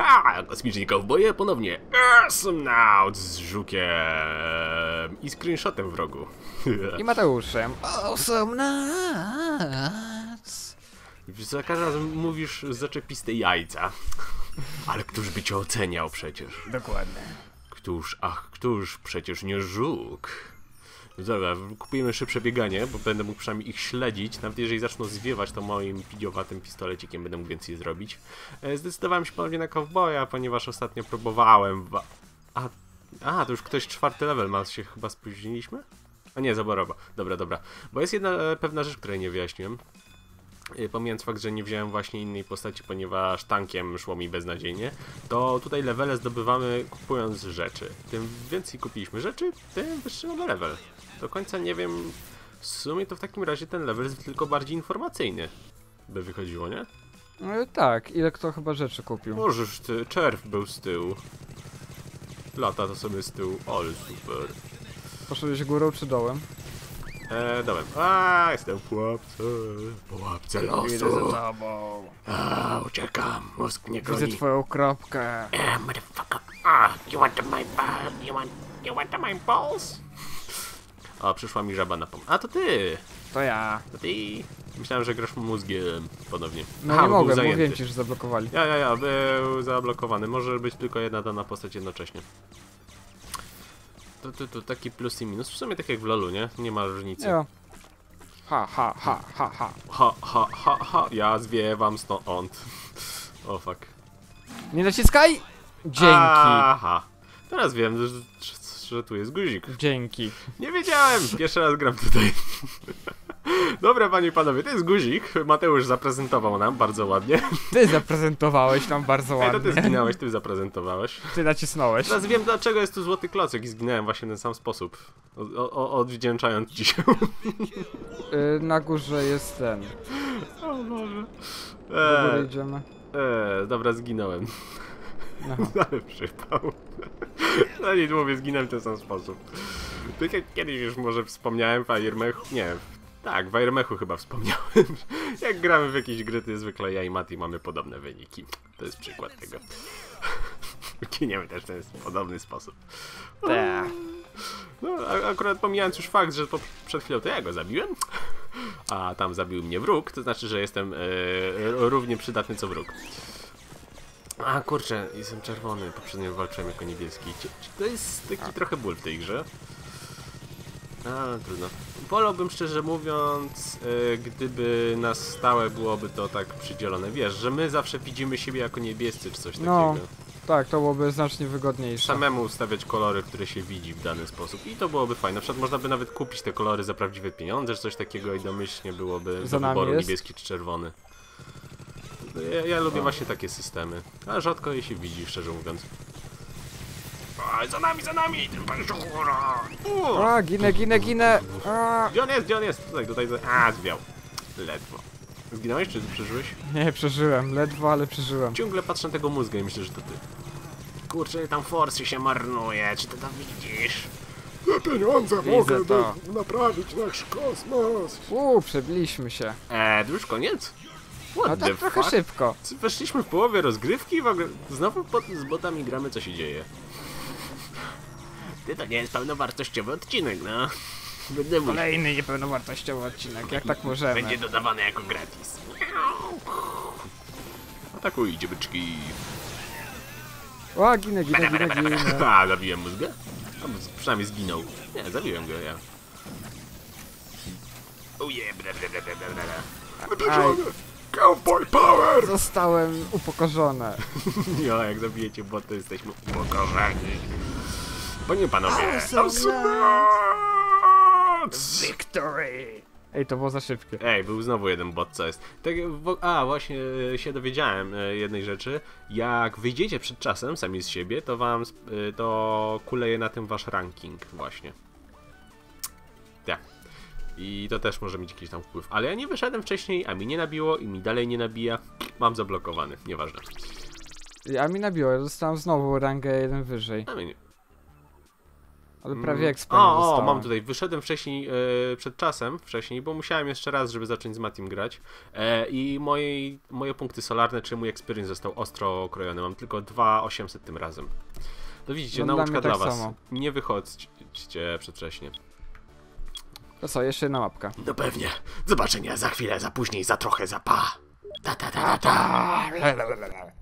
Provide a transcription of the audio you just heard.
Kosmiczni kowboje ponownie Awesomenauts z Żukiem i screenshotem w rogu. I Mateuszem. Awesomenauts. Za każdym razem mówisz zaczepiste jajca. Ale któż by cię oceniał przecież? Dokładnie. Któż przecież nie Żuk? Dobra, kupujemy szybsze bieganie, bo będę mógł przynajmniej ich śledzić. Nawet jeżeli zaczną zwiewać, to moim pidiowatym pistolecikiem będę mógł więcej zrobić. Zdecydowałem się ponownie na kowboja, ponieważ ostatnio próbowałem... to już ktoś 4. level ma, się chyba spóźniliśmy? A nie, zaborowo. Dobra. Bo jest jedna pewna rzecz, której nie wyjaśniłem. Pomijając fakt, że nie wziąłem właśnie innej postaci, ponieważ tankiem szło mi beznadziejnie, to tutaj levele zdobywamy kupując rzeczy. Tym więcej kupiliśmy rzeczy, tym wyższy mamy level. Do końca nie wiem, w sumie to w takim razie ten level jest tylko bardziej informacyjny. By wychodziło, nie? No tak, ile kto chyba rzeczy kupił. Możesz, czerw był z tyłu. Lata to sobie z tyłu, ale super. Poszedłeś górą czy dołem? Dobra. Jestem w pułapce losu. Idę za tobą. Uciekam, mózg mnie goni. Widzę twoją kropkę. Motherfucker. You want my balls? You want my balls? O, przyszła mi żaba na pomoc. A, to ty! To ja. To ty! Myślałem, że grasz mózgiem ponownie. No nie mogłem, mówiłem ci, że zablokowali. Ja, był zablokowany. Może być tylko jedna dana postać jednocześnie. To taki plus i minus. W sumie tak jak w LoLu, nie? Nie ma różnicy. Jo. Ha. Ja zwiewam stąd. O fuck. Nie naciskaj! Dzięki. Aha. Teraz wiem, że tu jest guzik. Dzięki. Nie wiedziałem! Pierwszy raz gram tutaj. Dobra, panie i panowie, to jest guzik. Mateusz zaprezentował nam bardzo ładnie. Ty zaprezentowałeś nam bardzo ładnie. To ty zginąłeś, ty zaprezentowałeś. Ty nacisnąłeś. Teraz wiem, dlaczego jest tu złoty klocek i zginąłem właśnie w ten sam sposób. Odwdzięczając ci się. Na górze jest ten. O Boże. Do góry idziemy. Dobra, zginąłem. Aha. Ale przypał. No nie mówię, zginąłem w ten sam sposób. Tak jak kiedyś już może wspomniałem w Ironmechu, nie, tak, w Ironmechu chyba wspomniałem. Jak gramy w jakieś gry, to zwykle ja i Mati mamy podobne wyniki. To jest przykład tego. Giniemy też w ten podobny sposób. Tak. No, akurat pomijając już fakt, że przed chwilą to ja go zabiłem, a tam zabił mnie wróg, to znaczy, że jestem równie przydatny co wróg. A kurczę, jestem czerwony, poprzednio walczyłem jako niebieski. To jest taki trochę ból w tej grze. Trudno. Wolałbym szczerze mówiąc, gdyby na stałe byłoby to tak przydzielone. Wiesz, że my zawsze widzimy siebie jako niebiescy czy coś takiego. Tak, to byłoby znacznie wygodniejsze. Samemu ustawiać kolory, które się widzi w dany sposób i to byłoby fajne. Na przykład można by nawet kupić te kolory za prawdziwe pieniądze czy coś takiego i domyślnie byłoby do wyboru niebieski czy czerwony. Ja lubię właśnie takie systemy, ale rzadko je się widzi, szczerze mówiąc. Za nami, ten pan żura! Ginę! Gdzie on jest? Tutaj. Zwiał. Ledwo. Zginąłeś, czy przeżyłeś? Nie, przeżyłem, ledwo, ale przeżyłem. Ciągle patrzę na tego mózga i myślę, że to ty. Kurczę, tam forsy się marnuje, czy ty to widzisz? Za pieniądze mogę naprawić nasz kosmos. Przebiliśmy się. To już koniec? No tak trochę szybko. Weszliśmy w połowie rozgrywki i w ogóle znowu z botami gramy, co się dzieje. To nie jest pełnowartościowy odcinek, no. Kolejny niepełnowartościowy odcinek, jak tak możemy. Będzie dodawany jako gratis. Atakujcie, byczki. Ginę. Zabiłem mózga? Przynajmniej zginął. Nie, zabiłem go, ja. Cowboy power! Zostałem upokorzony. Jo, jak zabijecie bot, to jesteśmy upokorzeni. Panie i panowie, Victory! Ej, to było za szybkie. Ej, był znowu jeden bot, co jest. Tak, właśnie się dowiedziałem jednej rzeczy. Jak wyjdziecie przed czasem, sami z siebie, to wam to kuleje na tym wasz ranking właśnie. Tak. I to też może mieć jakiś tam wpływ. Ale ja nie wyszedłem wcześniej, a mi nie nabiło i mi dalej nie nabija. Mam zablokowany, nieważne. A mi nabiło, ja dostałem znowu rangę jeden wyżej. A mnie nie. Ale prawie experience O, dostałem. mam tutaj. Wyszedłem wcześniej, przed czasem, bo musiałem jeszcze raz, żeby zacząć z Matim grać. I moje punkty solarne, czy mój experience został ostro okrojony. Mam tylko 2800 tym razem. To widzicie, No, dla nauczka mnie tak dla was. samo. Nie wychodźcie przedwcześnie. To co, jeszcze jedna mapka. No pewnie. Zobaczenia za chwilę, za później, za trochę, za pa. Ta ta ta ta ta.